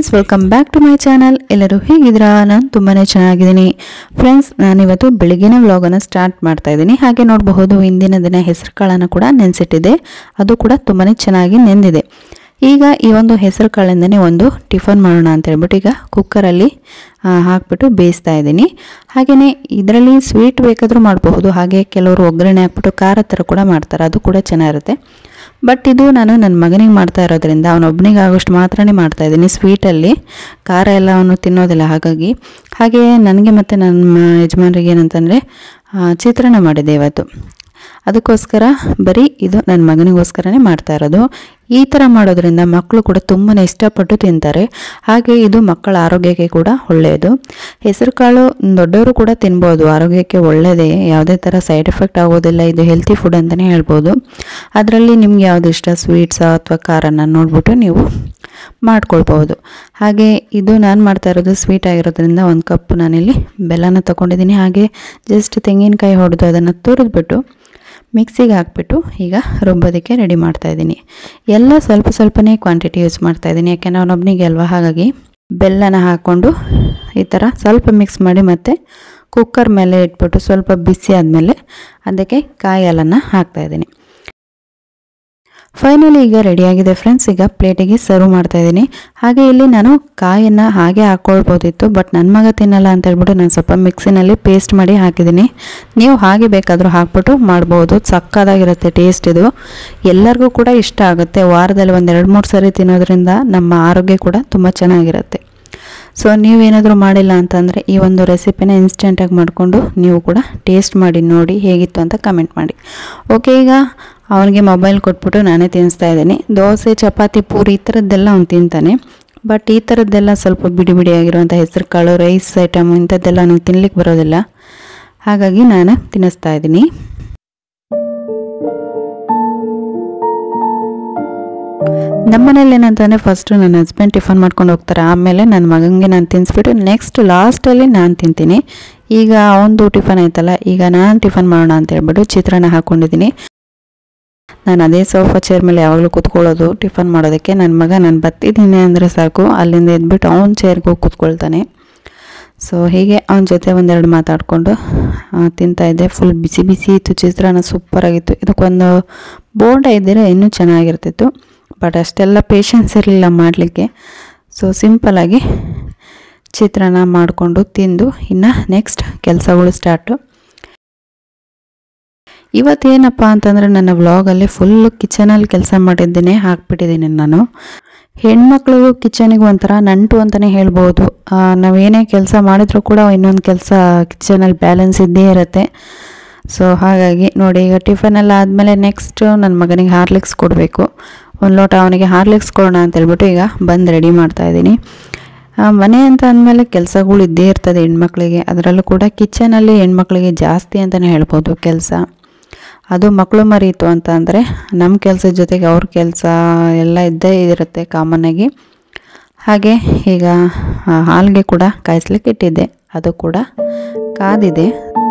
Friends, welcome back to my channel. ಎಲ್ಲರೂ ಹೇಗಿದ್ದೀರಾ? ನಾನು ತುಂಬಾ ಚೆನ್ನಾಗಿದ್ದೀನಿ ಫ್ರೆಂಡ್ಸ್. ನಾನಿವತ್ತು ಬೆಳಗಿನ ವ್ಲಾಗನ್ನು ಸ್ಟಾರ್ಟ್ ಮಾಡ್ತಾ ಇದ್ದೀನಿ. ಹಾಗೆ ನೋಡಬಹುದು, ಹಿಂದಿನ ದಿನ ಹೆಸರು ಕಾಳನ್ನು ಕೂಡ ನೆನೆಸಿಟ್ಟಿದೆ. ಅದು ಕೂಡ ತುಂಬಾ ಚೆನ್ನಾಗಿ ನೆಂದಿದೆ. ಈಗ ಈ ಒಂದು ಹೆಸರು ಕಾಳಿಂದನೇ ಒಂದು ಟಿಫನ್ ಮಾಡೋಣ ಅಂತ ಹೇಳ್ಬಿಟ್ಟು ಈಗ ಕುಕ್ಕರಲ್ಲಿ ಹಾಕ್ಬಿಟ್ಟು ಬೇಯಿಸ್ತಾ ಇದ್ದೀನಿ. ಹಾಗೆಯೇ ಇದರಲ್ಲಿ ಸ್ವೀಟ್ ಬೇಕಾದರೂ ಮಾಡಬಹುದು. ಹಾಗೆ ಕೆಲವರು ಒಗ್ಗರಣೆ ಹಾಕ್ಬಿಟ್ಟು ಖಾರ ಥರ ಕೂಡ ಮಾಡ್ತಾರೆ, ಅದು ಕೂಡ ಚೆನ್ನಾಗಿರುತ್ತೆ. ಬಟ್ ಇದು ನಾನು ನನ್ನ ಮಗನಿಗೆ ಮಾಡ್ತಾ ಇರೋದ್ರಿಂದ ಅವನೊಬ್ಬನಿಗೆ ಆಗೋಷ್ಟು ಮಾತ್ರನೇ ಮಾಡ್ತಾ ಇದ್ದೀನಿ. ಸ್ವೀಟಲ್ಲಿ ಖಾರ ಎಲ್ಲ ಅವನು ತಿನ್ನೋದಿಲ್ಲ. ಹಾಗೆ ನನಗೆ ಮತ್ತು ನನ್ನ ಯಜಮಾನರಿಗೆ ಏನಂತಂದರೆ ಚಿತ್ರಾನ್ನ ಮಾಡಿದೆ ಇವತ್ತು. ಅದಕ್ಕೋಸ್ಕರ ಬರೀ ಇದು ನನ್ನ ಮಗನಿಗೋಸ್ಕರನೇ ಮಾಡ್ತಾ ಇರೋದು. ಈ ಥರ ಮಾಡೋದ್ರಿಂದ ಮಕ್ಕಳು ಕೂಡ ತುಂಬಾ ಇಷ್ಟಪಟ್ಟು ತಿಂತಾರೆ. ಹಾಗೆ ಇದು ಮಕ್ಕಳ ಆರೋಗ್ಯಕ್ಕೆ ಕೂಡ ಒಳ್ಳೆಯದು. ಹೆಸರು ಕಾಳು ದೊಡ್ಡವರು ಕೂಡ ತಿನ್ಬೋದು, ಆರೋಗ್ಯಕ್ಕೆ ಒಳ್ಳೆಯದೇ, ಯಾವುದೇ ಥರ ಸೈಡ್ ಎಫೆಕ್ಟ್ ಆಗೋದಿಲ್ಲ. ಇದು ಹೆಲ್ತಿ ಫುಡ್ ಅಂತಲೇ ಹೇಳ್ಬೋದು. ಅದರಲ್ಲಿ ನಿಮ್ಗೆ ಯಾವುದು ಇಷ್ಟ, ಸ್ವೀಟ್ಸಾ ಅಥವಾ ಖಾರನ ನೋಡ್ಬಿಟ್ಟು ನೀವು ಮಾಡ್ಕೊಳ್ಬೋದು. ಹಾಗೆ ಇದು ನಾನು ಮಾಡ್ತಾ ಇರೋದು ಸ್ವೀಟ್ ಆಗಿರೋದ್ರಿಂದ 1 ಕಪ್ ನಾನಿಲ್ಲಿ ಬೆಲ್ಲನ ತೊಗೊಂಡಿದ್ದೀನಿ. ಹಾಗೆ ಜಸ್ಟ್ ತೆಂಗಿನಕಾಯಿ ಹೊಡೆದು ಅದನ್ನು ತುರಿದ್ಬಿಟ್ಟು ಮಿಕ್ಸಿಗೆ ಹಾಕ್ಬಿಟ್ಟು ಈಗ ರುಬ್ಬೋದಕ್ಕೆ ರೆಡಿ ಮಾಡ್ತಾಯಿದ್ದೀನಿ. ಎಲ್ಲ ಸ್ವಲ್ಪನೇ ಕ್ವಾಂಟಿಟಿ ಯೂಸ್ ಮಾಡ್ತಾಯಿದ್ದೀನಿ, ಯಾಕೆಂದರೆ ಅವನೊಬ್ಬನಿಗೆ ಅಲ್ವಾ. ಹಾಗಾಗಿ ಬೆಲ್ಲನ ಹಾಕ್ಕೊಂಡು ಈ ಥರ ಸ್ವಲ್ಪ ಮಿಕ್ಸ್ ಮಾಡಿ ಮತ್ತೆ ಕುಕ್ಕರ್ ಮೇಲೆ ಇಟ್ಬಿಟ್ಟು ಸ್ವಲ್ಪ ಬಿಸಿ ಆದಮೇಲೆ ಅದಕ್ಕೆ ಕಾಯಿ ಹಾಲನ್ನು ಹಾಕ್ತಾಯಿದ್ದೀನಿ. ಫೈನಲಿ ಈಗ ರೆಡಿಯಾಗಿದೆ ಫ್ರೆಂಡ್ಸ್. ಈಗ ಪ್ಲೇಟಿಗೆ ಸರ್ವ್ ಮಾಡ್ತಾಯಿದ್ದೀನಿ. ಹಾಗೆ ಇಲ್ಲಿ ನಾನು ಕಾಯನ್ನು ಹಾಗೆ ಹಾಕ್ಕೊಳ್ಬೋದಿತ್ತು, ಬಟ್ ನನ್ನ ಮಗ ತಿನ್ನಲ್ಲ ಅಂತ ಹೇಳ್ಬಿಟ್ಟು ನಾನು ಸ್ವಲ್ಪ ಮಿಕ್ಸಿನಲ್ಲಿ ಪೇಸ್ಟ್ ಮಾಡಿ ಹಾಕಿದ್ದೀನಿ. ನೀವು ಹಾಗೆ ಬೇಕಾದರೂ ಹಾಕ್ಬಿಟ್ಟು ಮಾಡ್ಬೋದು, ಸಕ್ಕತ್ತಾಗಿರುತ್ತೆ ಟೇಸ್ಟ್. ಇದು ಎಲ್ಲರಿಗೂ ಕೂಡ ಇಷ್ಟ ಆಗುತ್ತೆ. ವಾರದಲ್ಲಿ 1-2-3 ಸರಿ ತಿನ್ನೋದ್ರಿಂದ ನಮ್ಮ ಆರೋಗ್ಯ ಕೂಡ ತುಂಬ ಚೆನ್ನಾಗಿರುತ್ತೆ. ಸೊ ನೀವೇನಾದರೂ ಮಾಡಿಲ್ಲ ಅಂತಂದರೆ ಈ ಒಂದು ರೆಸಿಪಿನ ಇನ್ಸ್ಟೆಂಟಾಗಿ ಮಾಡಿಕೊಂಡು ನೀವು ಕೂಡ ಟೇಸ್ಟ್ ಮಾಡಿ ನೋಡಿ ಹೇಗಿತ್ತು ಅಂತ ಕಮೆಂಟ್ ಮಾಡಿ. ಓಕೆ, ಈಗ ಅವನಿಗೆ ಮೊಬೈಲ್ ಕೊಟ್ಬಿಟ್ಟು ನಾನೇ ತಿನ್ನಿಸ್ತಾ ಇದ್ದೀನಿ. ದೋಸೆ, ಚಪಾತಿ, ಪೂರಿ ಈ ಥರದ್ದೆಲ್ಲ ಅವ್ನು ತಿಂತಾನೆ. ಬಟ್ ಈ ಥರದ್ದೆಲ್ಲ ಸ್ವಲ್ಪ ಬಿಡಿಯಾಗಿರುವಂಥ ಹೆಸರು ಕಾಳು, ರೈಸ್ ಐಟಮ್ ಇಂಥದ್ದೆಲ್ಲ ನನಗೆ ತಿನ್ಲಿಕ್ಕೆ ಬರೋದಿಲ್ಲ. ಹಾಗಾಗಿ ನಾನು ತಿನ್ನಿಸ್ತಾ ಇದ್ದೀನಿ. ನಮ್ಮ ಮನೇಲಿ ಏನಂತಂದರೆ ಫಸ್ಟು ನನ್ನ ಹಸ್ಬೆಂಡ್ ಟಿಫನ್ ಮಾಡ್ಕೊಂಡು ಹೋಗ್ತಾರೆ, ಆಮೇಲೆ ನನ್ನ ಮಗನಿಗೆ ನಾನು ತಿನ್ನಿಸ್ಬಿಟ್ಟು ನೆಕ್ಸ್ಟ್ ಲಾಸ್ಟಲ್ಲಿ ನಾನು ತಿಂತೀನಿ. ಈಗ ಅವನದು ಟಿಫನ್ ಆಯ್ತಲ್ಲ, ಈಗ ನಾನು ಟಿಫನ್ ಮಾಡೋಣ ಅಂತ ಹೇಳ್ಬಿಟ್ಟು ಚಿತ್ರಾನ್ನ ಹಾಕ್ಕೊಂಡಿದ್ದೀನಿ. ನಾನು ಅದೇ ಸೋಫಾ ಚೇರ್ ಮೇಲೆ ಯಾವಾಗಲೂ ಕೂತ್ಕೊಳ್ಳೋದು ಟಿಫನ್ ಮಾಡೋದಕ್ಕೆ. ನನ್ನ ಮಗ ನಾನು ಬರ್ತಿದ್ದೀನಿ ಅಂದರೆ ಸಾಕು, ಅಲ್ಲಿಂದ ಎದ್ಬಿಟ್ಟು ಅವನ ಚೇರ್ಗೆ ಹೋಗಿ ಕೂತ್ಕೊಳ್ತಾನೆ. ಸೊ ಹೀಗೆ ಅವನ ಜೊತೆ 1-2 ಮಾತಾಡಿಕೊಂಡು ತಿಂತಾಯಿದ್ದೆ. ಫುಲ್ ಬಿಸಿ ಇತ್ತು ಚಿತ್ರಾನ್ನ, ಸೂಪರಾಗಿತ್ತು. ಇದಕ್ಕೊಂದು ಬೋಂಡ ಇದ್ದರೆ ಇನ್ನೂ ಚೆನ್ನಾಗಿರ್ತಿತ್ತು, ಬಟ್ ಅಷ್ಟೆಲ್ಲ ಪೇಷನ್ಸ್ ಇರಲಿಲ್ಲ ಮಾಡಲಿಕ್ಕೆ. ಸೊ ಸಿಂಪಲಾಗಿ ಚಿತ್ರಾನ್ನ ಮಾಡಿಕೊಂಡು ತಿಂದು ಇನ್ನು ನೆಕ್ಸ್ಟ್ ಕೆಲಸಗಳು ಸ್ಟಾರ್ಟು. ಇವತ್ತೇನಪ್ಪ ಅಂತಂದರೆ ನನ್ನ ವ್ಲಾಗಲ್ಲಿ ಫುಲ್ಲು ಕಿಚನಲ್ಲಿ ಕೆಲಸ ಮಾಡಿದ್ದೇನೆ ಹಾಕ್ಬಿಟ್ಟಿದ್ದೀನಿ ನಾನು. ಹೆಣ್ಮಕ್ಳಿಗೂ ಕಿಚನಿಗೂ ಒಂಥರ ನಂಟು ಅಂತಲೇ ಹೇಳ್ಬೋದು. ನಾವೇನೇ ಕೆಲಸ ಮಾಡಿದ್ರೂ ಕೂಡ ಇನ್ನೊಂದು ಕೆಲಸ ಕಿಚನಲ್ಲಿ ಬ್ಯಾಲೆನ್ಸ್ ಇದ್ದೇ ಇರುತ್ತೆ. ಸೊ ಹಾಗಾಗಿ ನೋಡಿ, ಈಗ ಟಿಫನೆಲ್ಲ ಆದಮೇಲೆ ನೆಕ್ಸ್ಟು ನನ್ನ ಮಗನಿಗೆ ಹಾರ್ಲಿಕ್ಸ್ ಕೊಡಬೇಕು. 1 ಲೋಟ ಅವನಿಗೆ ಹಾರ್ಲಿಕ್ಸ್ ಕೊಡೋಣ ಅಂತ ಹೇಳ್ಬಿಟ್ಟು ಈಗ ಬಂದು ರೆಡಿ ಮಾಡ್ತಾಯಿದ್ದೀನಿ. ಮನೆ ಅಂತ ಅಂದಮೇಲೆ ಕೆಲಸಗಳು ಇದ್ದೇ ಇರ್ತದೆ ಹೆಣ್ಮಕ್ಳಿಗೆ. ಅದರಲ್ಲೂ ಕೂಡ ಕಿಚನಲ್ಲಿ ಹೆಣ್ಮಕ್ಳಿಗೆ ಜಾಸ್ತಿ ಅಂತಲೇ ಹೇಳ್ಬೋದು ಕೆಲಸ. ಅದು ಮಕ್ಕಳು ಮರೀತು ಅಂತ ಅಂದರೆ ನಮ್ಮ ಕೆಲಸದ ಜೊತೆಗೆ ಅವ್ರ ಕೆಲಸ ಎಲ್ಲ ಇದ್ದೇ ಇರುತ್ತೆ ಕಾಮನ್ನಾಗಿ. ಹಾಗೆ ಈಗ ಹಾಲಿಗೆ ಕೂಡ ಕಾಯಿಸ್ಲಿಕ್ಕೆ ಇಟ್ಟಿದ್ದೆ, ಅದು ಕೂಡ ಕಾದಿದೆ.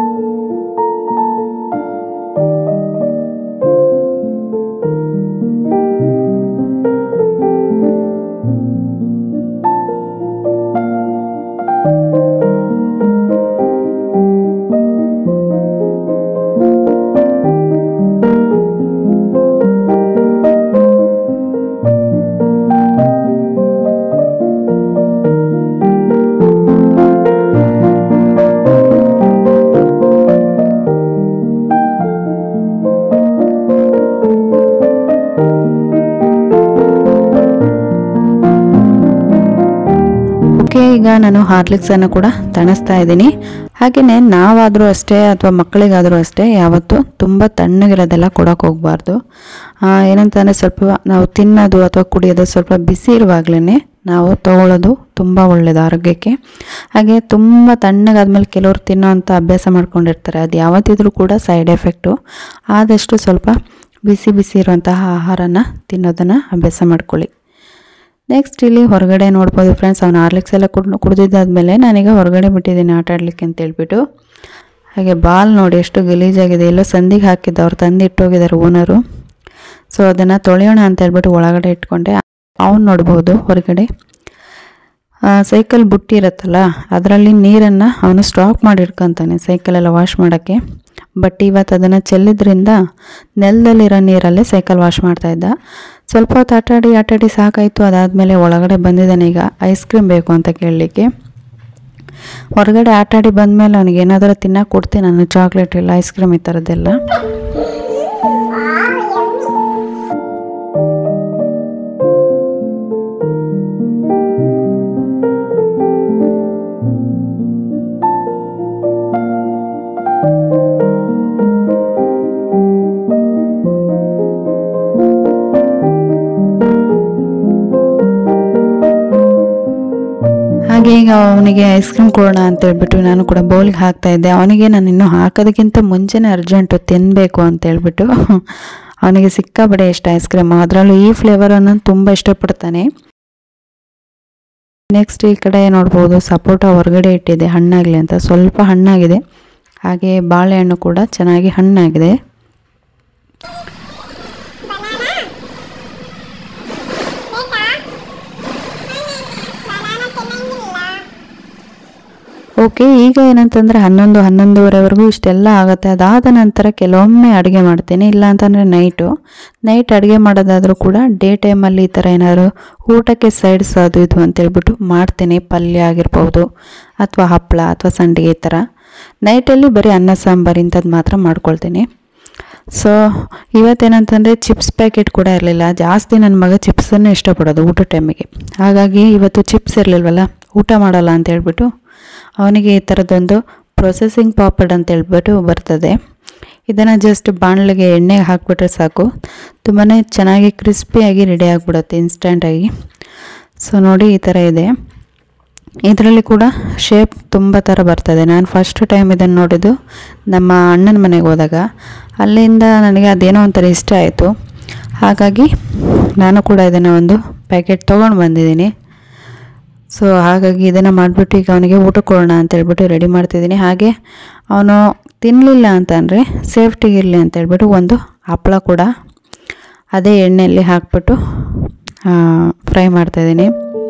ಈಗ ನಾನು ಹಾರ್ಲಿಕ್ಸನ್ನು ಕೂಡ ತಣಿಸ್ತಾ ಇದ್ದೀನಿ. ಹಾಗೆಯೇ ನಾವಾದರೂ ಅಷ್ಟೇ ಅಥವಾ ಮಕ್ಕಳಿಗಾದರೂ ಅಷ್ಟೇ ಯಾವತ್ತೂ ತುಂಬ ತಣ್ಣಗಿರೋದೆಲ್ಲ ಕೊಡೋಕೆ ಹೋಗಬಾರ್ದು. ಏನಂತಂದರೆ ಸ್ವಲ್ಪ ನಾವು ತಿನ್ನೋದು ಅಥವಾ ಕುಡಿಯೋದು ಸ್ವಲ್ಪ ಬಿಸಿ ಇರುವಾಗಲೇ ನಾವು ತಗೊಳ್ಳೋದು ತುಂಬ ಒಳ್ಳೆಯದು ಆರೋಗ್ಯಕ್ಕೆ. ಹಾಗೆ ತುಂಬ ತಣ್ಣಗಾದ್ಮೇಲೆ ಕೆಲವರು ತಿನ್ನೋವಂಥ ಅಭ್ಯಾಸ ಮಾಡ್ಕೊಂಡಿರ್ತಾರೆ, ಅದು ಯಾವತ್ತಿದ್ರೂ ಕೂಡ ಸೈಡ್ ಎಫೆಕ್ಟು. ಆದಷ್ಟು ಸ್ವಲ್ಪ ಬಿಸಿ ಇರುವಂತಹ ಆಹಾರನ ತಿನ್ನೋದನ್ನು ಅಭ್ಯಾಸ ಮಾಡ್ಕೊಳ್ಳಿ. ನೆಕ್ಸ್ಟ್ ಇಲ್ಲಿ ಹೊರಗಡೆ ನೋಡ್ಬೋದು ಫ್ರೆಂಡ್ಸ್, ಅವನು ಹಾರ್ಲಿಕ್ಸ್ ಎಲ್ಲ ಕುಡಿದಿದ್ದಾದ್ಮೇಲೆ ನಾನೀಗ ಹೊರಗಡೆ ಬಿಟ್ಟಿದ್ದೀನಿ ಆಟ ಆಡಲಿಕ್ಕೆ ಅಂತ ಹೇಳ್ಬಿಟ್ಟು. ಹಾಗೆ ಬಾಲ್ ನೋಡಿ ಎಷ್ಟು ಗಲೀಜಾಗಿದೆ, ಎಲ್ಲೋ ಸಂದಿಗೆ ಹಾಕಿದ್ದು, ಅವ್ರು ತಂದು ಇಟ್ಟೋಗಿದ್ದಾರೆ ಓನರು. ಸೊ ಅದನ್ನು ತೊಳೆಯೋಣ ಅಂತ ಹೇಳ್ಬಿಟ್ಟು ಒಳಗಡೆ ಇಟ್ಕೊಂಡೆ. ಅವನು ನೋಡ್ಬೋದು ಹೊರಗಡೆ ಸೈಕಲ್ ಬುಟ್ಟಿ ಇರುತ್ತಲ್ಲ ಅದರಲ್ಲಿ ನೀರನ್ನು ಅವನು ಸ್ಟಾಕ್ ಮಾಡಿಟ್ಕೊತಾನೆ ಸೈಕಲೆಲ್ಲ ವಾಶ್ ಮಾಡೋಕ್ಕೆ. ಬಟ್ ಇವತ್ತು ಅದನ್ನು ಚೆಲ್ಲಿದ್ರಿಂದ ನೆಲದಲ್ಲಿರೋ ನೀರಲ್ಲೇ ಸೈಕಲ್ ವಾಶ್ ಮಾಡ್ತಾಯಿದ್ದ. ಸ್ವಲ್ಪ ಹೊತ್ತು ಆಟಾಡಿ ಸಾಕಾಯಿತು. ಅದಾದಮೇಲೆ ಒಳಗಡೆ ಬಂದಿದ್ದಾನೆ ಈಗ ಐಸ್ ಕ್ರೀಮ್ ಬೇಕು ಅಂತ ಕೇಳಲಿಕ್ಕೆ. ಹೊರಗಡೆ ಆಟಾಡಿ ಬಂದಮೇಲೆ ಅವನಿಗೆ ಏನಾದರೂ ತಿನ್ನೋಕೆ ಕೊಡ್ತೀನಿ ನಾನು, ಚಾಕ್ಲೇಟ್ ಇಲ್ಲ ಐಸ್ ಕ್ರೀಮ್ ಈ ಥರದ್ದೆಲ್ಲ. ಹಾಗೆ ಈಗ ಅವನಿಗೆ ಐಸ್ ಕ್ರೀಮ್ ಕೊಡೋಣ ಅಂತ ಹೇಳ್ಬಿಟ್ಟು ನಾನು ಕೂಡ ಬೌಲಿಗೆ ಹಾಕ್ತಾಯಿದ್ದೆ. ಅವನಿಗೆ ನಾನು ಇನ್ನೂ ಹಾಕೋದಕ್ಕಿಂತ ಮುಂಚೆನೇ ಅರ್ಜೆಂಟು ತಿನ್ನಬೇಕು ಅಂತ ಹೇಳ್ಬಿಟ್ಟು ಅವನಿಗೆ ಸಿಕ್ಕಾಬಡೆ ಇಷ್ಟ ಐಸ್ ಕ್ರೀಮ್. ಅದರಲ್ಲೂ ಈ ಫ್ಲೇವರನ್ನು ತುಂಬ ಇಷ್ಟಪಡ್ತಾನೆ. ನೆಕ್ಸ್ಟ್ ಈ ಕಡೆ ನೋಡ್ಬೋದು ಸಪೋಟ ಹೊರಗಡೆ ಇಟ್ಟಿದೆ ಹಣ್ಣಾಗಲಿ ಅಂತ. ಸ್ವಲ್ಪ ಹಣ್ಣಾಗಿದೆ. ಹಾಗೆ ಬಾಳೆಹಣ್ಣು ಕೂಡ ಚೆನ್ನಾಗಿ ಹಣ್ಣಾಗಿದೆ. ಓಕೆ, ಈಗ ಏನಂತಂದರೆ 11-11:30ವರೆಗೂ ಇಷ್ಟೆಲ್ಲ ಆಗುತ್ತೆ. ಅದಾದ ನಂತರ ಕೆಲವೊಮ್ಮೆ ಅಡುಗೆ ಮಾಡ್ತೀನಿ, ಇಲ್ಲ ಅಂತಂದರೆ ನೈಟ್ ಅಡುಗೆ ಮಾಡೋದಾದರೂ ಕೂಡ ಡೇ ಟೈಮಲ್ಲಿ ಈ ಥರ ಏನಾದ್ರು ಊಟಕ್ಕೆ ಸೈಡ್ಸ್ ಅದು ಇದು ಅಂತೇಳ್ಬಿಟ್ಟು ಮಾಡ್ತೀನಿ. ಪಲ್ಯ ಆಗಿರ್ಬೋದು ಅಥವಾ ಹಪ್ಪಳ ಅಥವಾ ಸಂಡಿಗೆ ಈ ಥರ. ನೈಟಲ್ಲಿ ಬರೀ ಅನ್ನ ಸಾಂಬಾರು ಇಂಥದ್ದು ಮಾತ್ರ ಮಾಡ್ಕೊಳ್ತೀನಿ. ಸೊ ಇವತ್ತೇನಂತಂದರೆ ಚಿಪ್ಸ್ ಪ್ಯಾಕೆಟ್ ಕೂಡ ಇರಲಿಲ್ಲ. ಜಾಸ್ತಿ ನನ್ನ ಮಗ ಚಿಪ್ಸನ್ನು ಇಷ್ಟಪಡೋದು ಊಟ ಟೈಮಿಗೆ. ಹಾಗಾಗಿ ಇವತ್ತು ಚಿಪ್ಸ್ ಇರಲಿಲ್ವಲ್ಲ, ಊಟ ಮಾಡಲ್ಲ ಅಂತ ಹೇಳ್ಬಿಟ್ಟು ಅವನಿಗೆ ಈ ಥರದ್ದೊಂದು ಪ್ರೊಸೆಸಿಂಗ್ ಪಾಪಡ್ ಅಂತ ಹೇಳ್ಬಿಟ್ಟು ಬರ್ತದೆ. ಇದನ್ನು ಜಸ್ಟ್ ಬಾಣಲೆಗೆ ಎಣ್ಣೆಗೆ ಹಾಕಿಬಿಟ್ರೆ ಸಾಕು, ತುಂಬಾ ಚೆನ್ನಾಗಿ ಕ್ರಿಸ್ಪಿಯಾಗಿ ರೆಡಿ ಆಗಿಬಿಡುತ್ತೆ ಇನ್ಸ್ಟೆಂಟಾಗಿ. ಸೊ ನೋಡಿ ಈ ಥರ ಇದೆ. ಇದರಲ್ಲಿ ಕೂಡ ಶೇಪ್ ತುಂಬ ಥರ ಬರ್ತದೆ. ನಾನು ಫಸ್ಟ್ ಟೈಮ್ ಇದನ್ನು ನೋಡಿದ್ದು ನಮ್ಮ ಅಣ್ಣನ ಮನೆಗೆ ಹೋದಾಗ. ಅಲ್ಲಿಂದ ನನಗೆ ಅದೇನೋ ಒಂಥರ ಇಷ್ಟ ಆಯಿತು. ಹಾಗಾಗಿ ನಾನು ಕೂಡ ಇದನ್ನು ಒಂದು ಪ್ಯಾಕೆಟ್ ತೊಗೊಂಡು ಬಂದಿದ್ದೀನಿ. ಸೊ ಹಾಗಾಗಿ ಇದನ್ನು ಮಾಡಿಬಿಟ್ಟು ಈಗ ಅವನಿಗೆ ಊಟ ಕೊಡೋಣ ಅಂತೇಳ್ಬಿಟ್ಟು ರೆಡಿ ಮಾಡ್ತಿದ್ದೀನಿ. ಹಾಗೆ ಅವನು ತಿನ್ನಲಿಲ್ಲ ಅಂತಂದರೆ ಸೇಫ್ಟಿಗಿರಲಿ ಅಂತೇಳ್ಬಿಟ್ಟು ಒಂದು ಹಪ್ಪಳ ಕೂಡ ಅದೇ ಎಣ್ಣೆಯಲ್ಲಿ ಹಾಕ್ಬಿಟ್ಟು ಫ್ರೈ ಮಾಡ್ತಾಯಿದ್ದೀನಿ.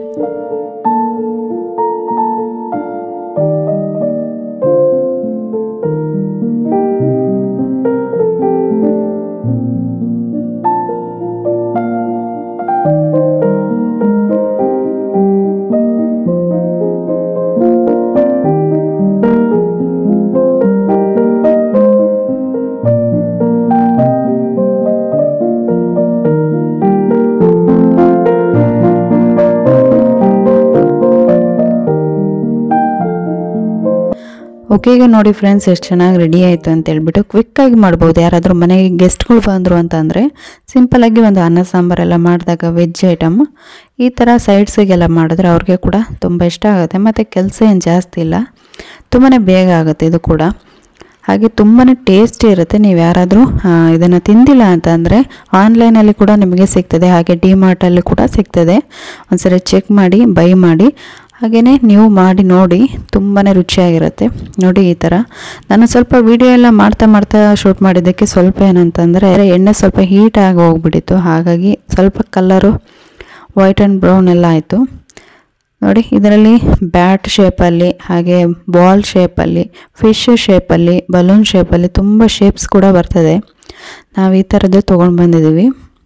ಓಕೆ, ಈಗ ನೋಡಿ ಫ್ರೆಂಡ್ಸ್ ಎಷ್ಟು ಚೆನ್ನಾಗಿ ರೆಡಿ ಆಯಿತು ಅಂತೇಳ್ಬಿಟ್ಟು ಕ್ವಿಕ್ಕಾಗಿ ಮಾಡ್ಬೋದು. ಯಾರಾದರೂ ಮನೆಗೆ ಗೆಸ್ಟ್ಗಳು ಬಂದರು ಅಂತಂದರೆ ಸಿಂಪಲಾಗಿ ಒಂದು ಅನ್ನ ಸಾಂಬಾರೆಲ್ಲ ಮಾಡಿದಾಗ ವೆಜ್ ಐಟಮ್ ಈ ಥರ ಸೈಡ್ಸಿಗೆಲ್ಲ ಮಾಡಿದ್ರೆ ಅವ್ರಿಗೆ ಕೂಡ ತುಂಬ ಇಷ್ಟ ಆಗುತ್ತೆ. ಮತ್ತು ಕೆಲಸ ಏನು ಜಾಸ್ತಿ ಇಲ್ಲ, ತುಂಬಾ ಬೇಗ ಆಗುತ್ತೆ ಇದು ಕೂಡ. ಹಾಗೆ ತುಂಬಾ ಟೇಸ್ಟಿ ಇರುತ್ತೆ. ನೀವು ಯಾರಾದರೂ ಇದನ್ನು ತಿಂದಿಲ್ಲ ಅಂತಂದರೆ ಆನ್ಲೈನಲ್ಲಿ ಕೂಡ ನಿಮಗೆ ಸಿಗ್ತದೆ, ಹಾಗೆ ಡಿಮಾರ್ಟಲ್ಲಿ ಕೂಡ ಸಿಗ್ತದೆ. ಒಂದ್ಸರಿ ಚೆಕ್ ಮಾಡಿ ಬೈ ಮಾಡಿ. ಹಾಗೆಯೇ ನೀವು ಮಾಡಿ ನೋಡಿ, ತುಂಬಾ ರುಚಿಯಾಗಿರುತ್ತೆ. ನೋಡಿ ಈ ಥರ ನಾನು ಸ್ವಲ್ಪ ವಿಡಿಯೋ ಎಲ್ಲ ಮಾಡ್ತಾ ಶೂಟ್ ಮಾಡಿದ್ದಕ್ಕೆ ಸ್ವಲ್ಪ ಏನಂತಂದರೆ ಎಣ್ಣೆ ಸ್ವಲ್ಪ ಹೀಟಾಗಿ ಹೋಗ್ಬಿಟ್ಟಿತ್ತು. ಹಾಗಾಗಿ ಸ್ವಲ್ಪ ಕಲರು ವೈಟ್ ಆ್ಯಂಡ್ ಬ್ರೌನ್ ಎಲ್ಲ ಆಯಿತು. ನೋಡಿ ಇದರಲ್ಲಿ ಬ್ಯಾಟ್ ಶೇಪಲ್ಲಿ, ಹಾಗೆ ಬಾಲ್ ಶೇಪಲ್ಲಿ, ಫಿಶ್ ಶೇಪಲ್ಲಿ, ಬಲೂನ್ ಶೇಪಲ್ಲಿ ತುಂಬ ಶೇಪ್ಸ್ ಕೂಡ ಬರ್ತದೆ. ನಾವು ಈ ಥರದ್ದು ತೊಗೊಂಡು ಬಂದಿದ್ದೀವಿ.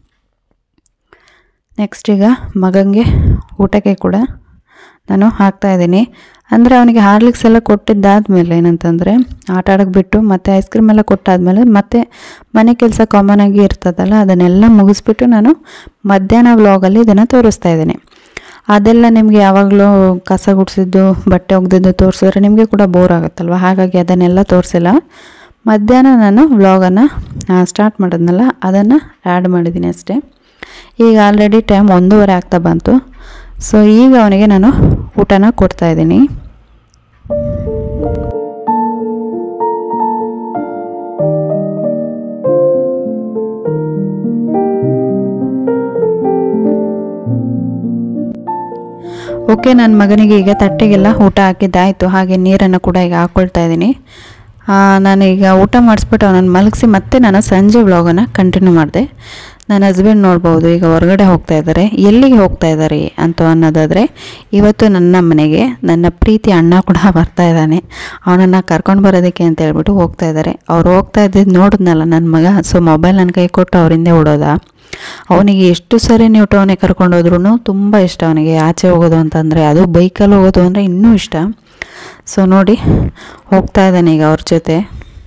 ನೆಕ್ಸ್ಟ್ ಈಗ ಮಗನಿಗೆ ಊಟಕ್ಕೆ ಕೂಡ ನಾನು ಹಾಕ್ತಾಯಿದ್ದೀನಿ. ಅಂದರೆ ಅವನಿಗೆ ಹಾರ್ಲಿಕ್ಸ್ ಎಲ್ಲ ಕೊಟ್ಟಿದ್ದಾದಮೇಲೆ ಏನಂತಂದರೆ ಆಟ ಆಡೋಕ್ಕೆ ಬಿಟ್ಟು ಮತ್ತು ಐಸ್ ಕ್ರೀಮ್ ಎಲ್ಲ ಕೊಟ್ಟಾದಮೇಲೆ ಮತ್ತೆ ಮನೆ ಕೆಲಸ ಕಾಮನ್ ಆಗಿ ಇರ್ತದಲ್ಲ, ಅದನ್ನೆಲ್ಲ ಮುಗಿಸ್ಬಿಟ್ಟು ನಾನು ಮಧ್ಯಾಹ್ನ ವ್ಲಾಗಲ್ಲಿ ಇದನ್ನು ತೋರಿಸ್ತಾ ಇದ್ದೀನಿ. ಅದೆಲ್ಲ ನಿಮಗೆ ಯಾವಾಗಲೂ ಕಸ ಗುಡಿಸಿದ್ದು ಬಟ್ಟೆ ಒಗೆದಿದ್ದು ತೋರಿಸಿದ್ರೆ ನಿಮಗೆ ಕೂಡ ಬೋರ್ ಆಗುತ್ತಲ್ವ. ಹಾಗಾಗಿ ಅದನ್ನೆಲ್ಲ ತೋರಿಸಿಲ್ಲ. ಮಧ್ಯಾಹ್ನ ನಾನು ವ್ಲಾಗನ್ನು ಸ್ಟಾರ್ಟ್ ಮಾಡಿದ್ನಲ್ಲ ಅದನ್ನು ಆ್ಯಡ್ ಮಾಡಿದ್ದೀನಿ ಅಷ್ಟೇ. ಈಗ ಆಲ್ರೆಡಿ ಟೈಮ್ 1:30 ಆಗ್ತಾ ಬಂತು. ಸೊ ಈಗ ಅವನಿಗೆ ನಾನು ಊಟನ ಕೊಡ್ತಾಯಿದ್ದೀನಿ. ಓಕೆ, ನನ್ನ ಮಗನಿಗೆ ಈಗ ತಟ್ಟೆಗೆಲ್ಲ ಊಟ ಹಾಕಿದ್ದಾಯಿತು. ಹಾಗೆ ನೀರನ್ನು ಕೂಡ ಈಗ ಹಾಕ್ಕೊಳ್ತಾ ಇದ್ದೀನಿ. ನಾನೀಗ ಊಟ ಮಾಡಿಸ್ಬಿಟ್ಟು ಅವನನ್ನು ಮಲಗಿಸಿ ಮತ್ತೆ ನಾನು ಸಂಜೆ ವ್ಲಾಗನ್ನು ಕಂಟಿನ್ಯೂ ಮಾಡಿದೆ. ನನ್ನ ಹಸ್ಬೆಂಡ್ ನೋಡ್ಬೋದು ಈಗ ಹೊರಗಡೆ ಹೋಗ್ತಾ ಇದ್ದಾರೆ. ಎಲ್ಲಿಗೆ ಹೋಗ್ತಾ ಇದ್ದಾರೆ ಅಂತ ಅನ್ನೋದಾದರೆ, ಇವತ್ತು ನನ್ನ ಮನೆಗೆ ನನ್ನ ಪ್ರೀತಿ ಅಣ್ಣ ಕೂಡ ಬರ್ತಾ ಇದ್ದಾನೆ. ಅವನನ್ನು ಕರ್ಕೊಂಡು ಬರೋದಕ್ಕೆ ಅಂತ ಹೇಳ್ಬಿಟ್ಟು ಹೋಗ್ತಾ ಇದ್ದಾರೆ. ಅವ್ರು ಹೋಗ್ತಾ ಇದ್ದಿದ್ದು ನೋಡಿದ್ನಲ್ಲ ನನ್ನ ಮಗ, ಸೊ ಮೊಬೈಲ್ ನನ್ನ ಕೈ ಕೊಟ್ಟು ಅವರಿಂದ ಓಡೋದ. ಅವನಿಗೆ ಎಷ್ಟು ಸರಿ ನೀವು ಟೋನೆ ಕರ್ಕೊಂಡು ಹೋದ್ರೂ ತುಂಬ ಇಷ್ಟ ಅವನಿಗೆ ಆಚೆ ಹೋಗೋದು ಅಂತಂದರೆ, ಅದು ಬೈಕಲ್ಲಿ ಹೋಗೋದು ಅಂದರೆ ಇನ್ನೂ ಇಷ್ಟ. ಸೊ ನೋಡಿ ಹೋಗ್ತಾ ಇದ್ದಾನೆ ಈಗ ಅವ್ರ ಜೊತೆ.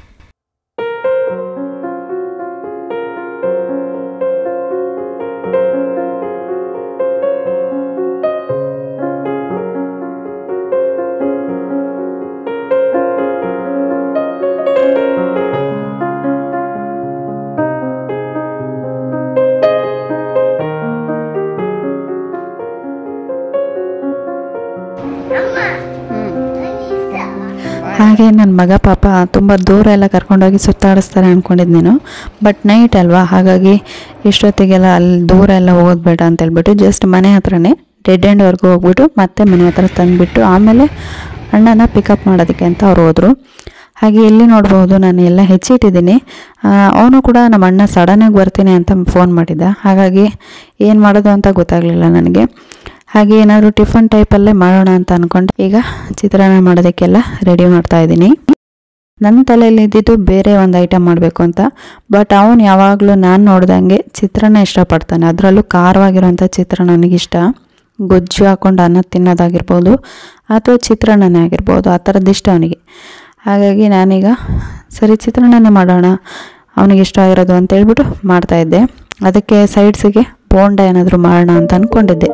ಹಾಗೆ ನನ್ನ ಮಗ ಪಾಪ ತುಂಬ ದೂರ ಎಲ್ಲ ಕರ್ಕೊಂಡೋಗಿ ಸುತ್ತಾಡಿಸ್ತಾರೆ ಅಂದ್ಕೊಂಡಿದ್ದು ನೀನು, ಬಟ್ ನೈಟ್ ಅಲ್ವಾ, ಹಾಗಾಗಿ ಇಷ್ಟೊತ್ತಿಗೆಲ್ಲ ಅಲ್ಲಿ ದೂರ ಎಲ್ಲ ಹೋಗೋದು ಬೇಡ ಅಂತೇಳ್ಬಿಟ್ಟು ಜಸ್ಟ್ ಮನೆ ಹತ್ರನೇ ಡೆಡ್ ಎಂಡ್ವರೆಗೂ ಹೋಗ್ಬಿಟ್ಟು ಮತ್ತೆ ಮನೆ ಹತ್ರ ತಂದುಬಿಟ್ಟು ಆಮೇಲೆ ಅಣ್ಣನ ಪಿಕಪ್ ಮಾಡೋದಕ್ಕೆ ಅಂತ ಅವ್ರು ಹೋದರು. ಹಾಗೆ ಇಲ್ಲಿ ನೋಡ್ಬೋದು ನಾನು ಎಲ್ಲ ಹೆಚ್ಚಿಟ್ಟಿದ್ದೀನಿ. ಅವನು ಕೂಡ ನಮ್ಮ ಅಣ್ಣ ಸಡನ್ನಾಗಿ ಬರ್ತೀನಿ ಅಂತ ಫೋನ್ ಮಾಡಿದ್ದ, ಹಾಗಾಗಿ ಏನು ಮಾಡೋದು ಅಂತ ಗೊತ್ತಾಗಲಿಲ್ಲ ನನಗೆ. ಹಾಗೆ ಏನಾದರೂ ಟಿಫನ್ ಟೈಪಲ್ಲೇ ಮಾಡೋಣ ಅಂತ ಅಂದ್ಕೊಂಡು ಈಗ ಚಿತ್ರಾನ್ನ ಮಾಡೋದಕ್ಕೆಲ್ಲ ರೆಡಿ ಮಾಡ್ತಾ ಇದ್ದೀನಿ. ನನ್ನ ತಲೆಯಲ್ಲಿ ಇದ್ದಿದ್ದು ಬೇರೆ ಒಂದು ಐಟಮ್ ಮಾಡಬೇಕು ಅಂತ, ಬಟ್ ಅವನು ಯಾವಾಗಲೂ ನಾನು ನೋಡ್ದಂಗೆ ಚಿತ್ರಾನ್ನ ಇಷ್ಟಪಡ್ತಾನೆ. ಅದರಲ್ಲೂ ಖಾರವಾಗಿರೋಂಥ ಚಿತ್ರಾನ್ನ ನನಗಿಷ್ಟ. ಗೊಜ್ಜು ಹಾಕ್ಕೊಂಡು ಅನ್ನ ತಿನ್ನೋದಾಗಿರ್ಬೋದು ಅಥವಾ ಚಿತ್ರಾನ್ನನೇ ಆಗಿರ್ಬೋದು, ಆ ಥರದ್ದು ಇಷ್ಟ ಅವನಿಗೆ. ಹಾಗಾಗಿ ನಾನೀಗ ಸರಿ ಚಿತ್ರಾನ್ನನೇ ಮಾಡೋಣ ಅವನಿಗೆ ಇಷ್ಟ ಆಗಿರೋದು ಅಂತ ಹೇಳ್ಬಿಟ್ಟು ಮಾಡ್ತಾಯಿದ್ದೆ. ಅದಕ್ಕೆ ಸೈಡ್ಸಿಗೆ ಬೋಂಡ ಏನಾದರೂ ಮಾಡೋಣ ಅಂತ ಅಂದ್ಕೊಂಡಿದ್ದೆ.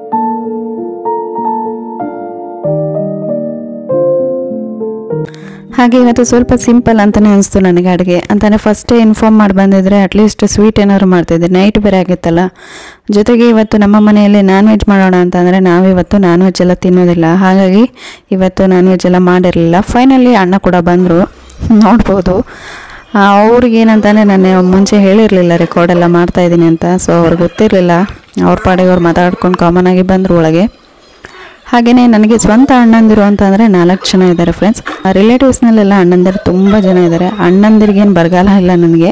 ಹಾಗೆ ಇವತ್ತು ಸ್ವಲ್ಪ ಸಿಂಪಲ್ ಅಂತಲೇ ಅನಿಸ್ತು ನನಗೆ ಅಡುಗೆ. ಅಂತಲೇ ಫಸ್ಟೇ ಇನ್ಫಾರ್ಮ್ ಮಾಡಿ ಬಂದಿದ್ರೆ ಅಟ್ಲೀಸ್ಟ್ ಸ್ವೀಟ್ ಏನಾದ್ರು ಮಾಡ್ತಿದ್ದೆ. ನೈಟ್ ಬೇರೆ ಆಗಿತ್ತಲ್ಲ. ಜೊತೆಗೆ ಇವತ್ತು ನಮ್ಮ ಮನೆಯಲ್ಲಿ ನಾನ್ ವೆಜ್ ಮಾಡೋಣ ಅಂತಂದರೆ ನಾವಿವತ್ತು ನಾನ್ ವೆಜ್ ಎಲ್ಲ ತಿನ್ನೋದಿಲ್ಲ, ಹಾಗಾಗಿ ಇವತ್ತು ನಾನ್ ವೆಜ್ ಎಲ್ಲ ಮಾಡಿರಲಿಲ್ಲ. ಫೈನಲಿ ಅಣ್ಣ ಕೂಡ ಬಂದರು, ನೋಡ್ಬೋದು. ಅವ್ರಿಗೇನಂತಾನೆ ನಾನು ಮುಂಚೆ ಹೇಳಿರಲಿಲ್ಲ ರೆಕಾರ್ಡೆಲ್ಲ ಮಾಡ್ತಾಯಿದ್ದೀನಿ ಅಂತ. ಸೊ ಅವ್ರಿಗೆ ಗೊತ್ತಿರಲಿಲ್ಲ, ಅವ್ರ ಪಾಡಿಗೆ ಅವ್ರು ಮಾತಾಡ್ಕೊಂಡು ಕಾಮನಾಗಿ ಬಂದರು ಒಳಗೆ. ಹಾಗೆಯೇ ನನಗೆ ಸ್ವಂತ ಅಣ್ಣಂದಿರು ಅಂತಂದರೆ 4 ಜನ ಇದ್ದಾರೆ ಫ್ರೆಂಡ್ಸ್. ರಿಲೇಟಿವ್ಸ್ನಲ್ಲೆಲ್ಲ ಅಣ್ಣಂದಿರು ತುಂಬ ಜನ ಇದ್ದಾರೆ. ಅಣ್ಣಂದಿರಿಗೇನು ಬರಗಾಲ ಇಲ್ಲ ನನಗೆ.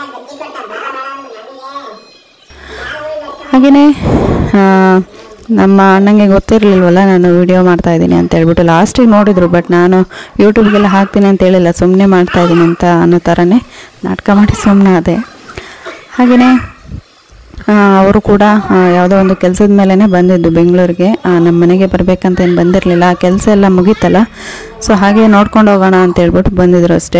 ಹಾಗೆಯೇ ನಮ್ಮ ಅಣ್ಣಂಗೆ ಗೊತ್ತಿರಲಿಲ್ವಲ್ಲ ನಾನು ವಿಡಿಯೋ ಮಾಡ್ತಾಯಿದ್ದೀನಿ ಅಂತ ಹೇಳ್ಬಿಟ್ಟು ಲಾಸ್ಟಿಗೆ ನೋಡಿದ್ರು, ಬಟ್ ನಾನು ಯೂಟ್ಯೂಬ್ಗೆಲ್ಲ ಹಾಕ್ತೀನಿ ಅಂತ ಹೇಳಿಲ್ಲ, ಸುಮ್ಮನೆ ಮಾಡ್ತಾಯಿದ್ದೀನಿ ಅಂತ ಅನ್ನೋ ಥರನೇ ನಾಟಕ ಮಾಡಿ ಸುಮ್ಮನೆ ಅದೇ. ಹಾಗೆಯೇ ಅವರು ಕೂಡ ಯಾವುದೋ ಒಂದು ಕೆಲಸದ ಮೇಲೇ ಬಂದಿದ್ದು ಬೆಂಗಳೂರಿಗೆ. ನಮ್ಮ ಮನೆಗೆ ಬರಬೇಕಂತ ಏನು ಬಂದಿರಲಿಲ್ಲ, ಆ ಕೆಲಸ ಎಲ್ಲ ಮುಗೀತಲ್ಲ, ಸೊ ಹಾಗೆ ನೋಡ್ಕೊಂಡು ಹೋಗೋಣ ಅಂತ ಹೇಳ್ಬಿಟ್ಟು ಬಂದಿದ್ರು ಅಷ್ಟೇ.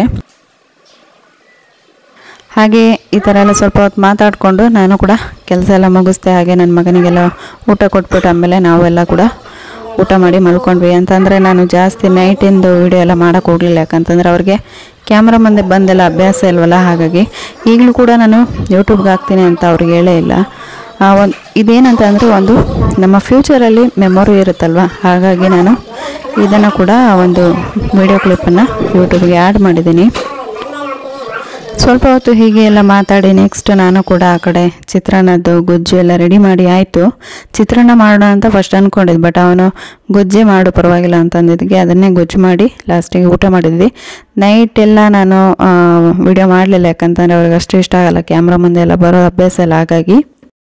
ಹಾಗೆ ಈ ಥರ ಎಲ್ಲ ಸ್ವಲ್ಪ ಹೊತ್ತು ಮಾತಾಡಿಕೊಂಡು ನಾನು ಕೂಡ ಕೆಲಸ ಎಲ್ಲ ಮುಗಿಸ್ದೆ. ಹಾಗೆ ನನ್ನ ಮಗನಿಗೆಲ್ಲ ಊಟ ಕೊಟ್ಬಿಟ್ಟು ಆಮೇಲೆ ನಾವೆಲ್ಲ ಕೂಡ ಊಟ ಮಾಡಿ ಮಲ್ಕೊಂಡ್ವಿ. ಅಂತಂದರೆ ನಾನು ಜಾಸ್ತಿ ನೈಟಿಂದು ವೀಡಿಯೋ ಎಲ್ಲ ಮಾಡೋಕ್ಕೆ ಹೋಗಲಿಲ್ಲ, ಯಾಕಂತಂದರೆ ಅವ್ರಿಗೆ ಕ್ಯಾಮ್ರಾ ಮುಂದೆ ಬಂದೆಲ್ಲ ಅಭ್ಯಾಸ ಇಲ್ವಲ್ಲ. ಹಾಗಾಗಿ ಈಗಲೂ ಕೂಡ ನಾನು ಯೂಟ್ಯೂಬ್ಗೆ ಹಾಕ್ತೀನಿ ಅಂತ ಅವ್ರಿಗೆ ಹೇಳೇ ಇಲ್ಲ. ಇದೇನಂತ ಅಂದರೆ ಒಂದು ನಮ್ಮ ಫ್ಯೂಚರಲ್ಲಿ ಮೆಮೊರಿ ಇರುತ್ತಲ್ವ, ಹಾಗಾಗಿ ನಾನು ಇದನ್ನು ಕೂಡ ಒಂದು ವಿಡಿಯೋ ಕ್ಲಿಪ್ಪನ್ನು ಯೂಟ್ಯೂಬ್ಗೆ ಆ್ಯಡ್ ಮಾಡಿದ್ದೀನಿ. ಸ್ವಲ್ಪ ಹೊತ್ತು ಹೀಗೆ ಎಲ್ಲ ಮಾತಾಡಿ ನೆಕ್ಸ್ಟ್ ನಾನು ಕೂಡ ಆ ಕಡೆ ಚಿತ್ರಾನ್ನದ್ದು ಗೊಜ್ಜು ಎಲ್ಲ ರೆಡಿ ಮಾಡಿ ಆಯಿತು. ಚಿತ್ರಾನ್ನ ಮಾಡೋಣ ಅಂತ ಫಸ್ಟ್ ಅಂದ್ಕೊಂಡಿದ್ದು, ಬಟ್ ಅವನು ಗೊಜ್ಜೆ ಮಾಡು ಪರವಾಗಿಲ್ಲ ಅಂತಂದಿದ್ದಕ್ಕೆ ಅದನ್ನೇ ಗೊಜ್ಜು ಮಾಡಿ ಲಾಸ್ಟಿಗೆ ಊಟ ಮಾಡಿದ್ವಿ. ನೈಟ್ ಎಲ್ಲ ನಾನು ವಿಡಿಯೋ ಮಾಡಲಿಲ್ಲ, ಯಾಕಂತಂದರೆ ಅವ್ರಿಗೆ ಅಷ್ಟು ಇಷ್ಟ ಆಗಲ್ಲ ಕ್ಯಾಮ್ರಾ ಮುಂದೆ ಎಲ್ಲ ಬರೋ ಅಭ್ಯಾಸ ಇಲ್ಲ. ಹಾಗಾಗಿ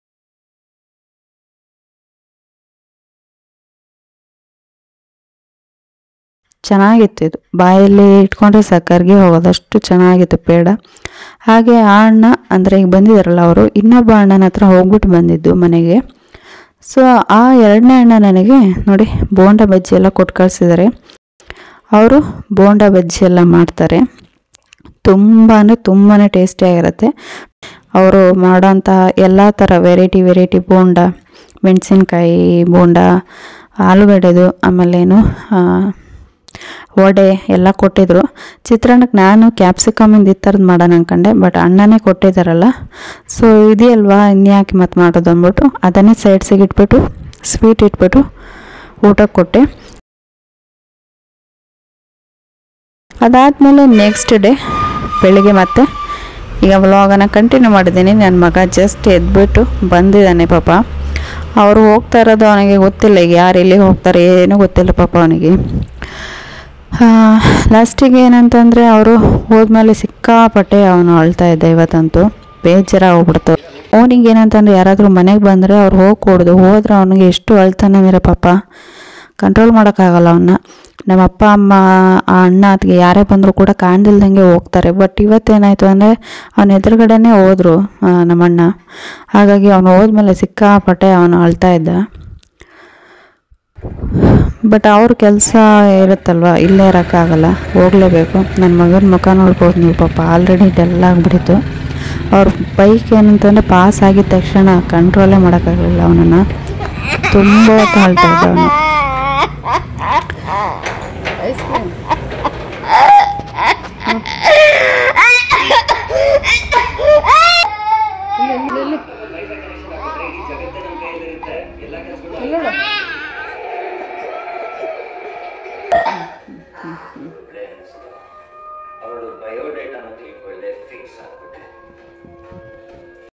ಚೆನ್ನಾಗಿತ್ತು ಇದು, ಬಾಯಲ್ಲಿ ಇಟ್ಕೊಂಡ್ರೆ ಸಕ್ಕರ್ಗೆ ಹೋಗೋದಷ್ಟು ಚೆನ್ನಾಗಿತ್ತು ಪೇಡ. ಹಾಗೆ ಆ ಅಣ್ಣ ಅಂದರೆ ಈಗ ಬಂದಿದ್ದಾರಲ್ಲ ಅವರು ಇನ್ನೊಬ್ಬ ಅಣ್ಣನ ಹತ್ರ ಹೋಗ್ಬಿಟ್ಟು ಬಂದಿದ್ದು ಮನೆಗೆ. ಸೊ ಆ 2ನೇ ಅಣ್ಣ ನನಗೆ ನೋಡಿ ಬೋಂಡ ಬಜ್ಜಿ ಎಲ್ಲ ಕೊಟ್ಟು ಕಳಿಸಿದ್ದಾರೆ. ಅವರು ಬೋಂಡ ಬಜ್ಜಿ ಎಲ್ಲ ಮಾಡ್ತಾರೆ, ತುಂಬ ಅಂದರೆ ತುಂಬಾ ಟೇಸ್ಟಿಯಾಗಿರುತ್ತೆ. ಅವರು ಮಾಡೋಂಥ ಎಲ್ಲ ಥರ ವೆರೈಟಿ ಬೋಂಡ, ಮೆಣಸಿನ್ಕಾಯಿ ಬೋಂಡ, ಆಲೂಗಡ್ಡೆದು, ಆಮೇಲೇನು ವಡೆ ಎಲ್ಲ ಕೊಟ್ಟಿದ್ರು. ಚಿತ್ರಾನ್ನಕ್ಕೆ ನಾನು ಕ್ಯಾಪ್ಸಿಕಮಿಂದ ಈ ಥರದ್ದು ಮಾಡೋಣ ಅಂದ್ಕೊಂಡೆ, ಬಟ್ ಅಣ್ಣನೇ ಕೊಟ್ಟಿದ್ದಾರಲ್ಲ, ಸೊ ಇದೆಯಲ್ವಾ ಇನ್ಯಾಕೆ ಮತ್ತೆ ಮಾಡೋದು ಅಂದ್ಬಿಟ್ಟು ಅದನ್ನೇ ಸೈಡ್ಸಿಗೆ ಇಟ್ಬಿಟ್ಟು ಸ್ವೀಟ್ ಇಟ್ಬಿಟ್ಟು ಊಟಕ್ಕೆ ಕೊಟ್ಟೆ. ಅದಾದಮೇಲೆ ನೆಕ್ಸ್ಟ್ ಡೇ ಬೆಳಿಗ್ಗೆ ಮತ್ತೆ ಈಗ ವ್ಲಾಗನ್ನು ಕಂಟಿನ್ಯೂ ಮಾಡಿದ್ದೀನಿ. ನನ್ನ ಮಗ ಜಸ್ಟ್ ಎದ್ಬಿಟ್ಟು ಬಂದಿದ್ದಾನೆ ಪಾಪ. ಅವರು ಹೋಗ್ತಾ ಇರೋದು ಅವನಿಗೆ ಗೊತ್ತಿಲ್ಲ, ಈಗ ಯಾರು ಎಲ್ಲಿಗೆ ಹೋಗ್ತಾರೆ ಏನೂ ಗೊತ್ತಿಲ್ಲ ಪಾಪ ಅವನಿಗೆ. ಲಾಸ್ಟಿಗೆ ಏನಂತಂದರೆ ಅವರು ಹೋದ್ಮೇಲೆ ಸಿಕ್ಕಾಪಟ್ಟೆ ಅವನು ಅಳ್ತಾ ಇದ್ದ. ಇವತ್ತಂತೂ ಬೇಜಾರಾಗಿ ಹೋಗ್ಬಿಡ್ತು. ಅವನಿಗೆ ಏನಂತಂದ್ರೆ ಯಾರಾದರೂ ಮನೆಗೆ ಬಂದರೆ ಅವ್ರು ಹೋಗಿ ಕೊಡೋದು, ಹೋದ್ರೆ ಅವನಿಗೆ ಎಷ್ಟು ಅಳ್ತಾನೆ ಅಂದರೆ ಪಾಪ ಕಂಟ್ರೋಲ್ ಮಾಡೋಕ್ಕಾಗಲ್ಲ ಅವನ್ನ. ನಮ್ಮ ಅಪ್ಪ ಅಮ್ಮ ಆ ಅಣ್ಣ ಅತ್ತಿಗೆ ಯಾರೇ ಬಂದರೂ ಕೂಡ ಕಾಣ್ದಿಲ್ದಂಗೆ ಹೋಗ್ತಾರೆ. ಬಟ್ ಇವತ್ತೇನಾಯಿತು ಅಂದರೆ ಅವನ ಎದುರುಗಡೆನೇ ಹೋದರು ನಮ್ಮಣ್ಣ. ಹಾಗಾಗಿ ಅವನು ಹೋದ್ಮೇಲೆ ಸಿಕ್ಕಾಪಟ್ಟೆ ಅವನು ಅಳ್ತಾ ಇದ್ದ. ಬಟ್ ಅವ್ರ ಕೆಲಸ ಇರುತ್ತಲ್ವ, ಇಲ್ಲೇ ಇರೋಕ್ಕಾಗಲ್ಲ, ಹೋಗಲೇಬೇಕು. ನನ್ನ ಮಗನ ಮುಖ ನೋಡ್ಬೋದು ನೀವು, ಪಾಪ ಆಲ್ರೆಡಿ ಡಲ್ ಆಗಿಬಿಟ್ಟಿತ್ತು. ಅವ್ರ ಬೈಕ್ ಏನಂತಂದರೆ ಪಾಸ್ ಆಗಿದ ತಕ್ಷಣ ಕಂಟ್ರೋಲೇ ಮಾಡೋಕ್ಕಾಗಲಿಲ್ಲ ಅವನನ್ನು, ತುಂಬ ಹೊತ್ತು ಅಳ್ತಾ ಇದ್ದ ಅವನು. ಅವಳು ಬಯೋಡೇಟಾನ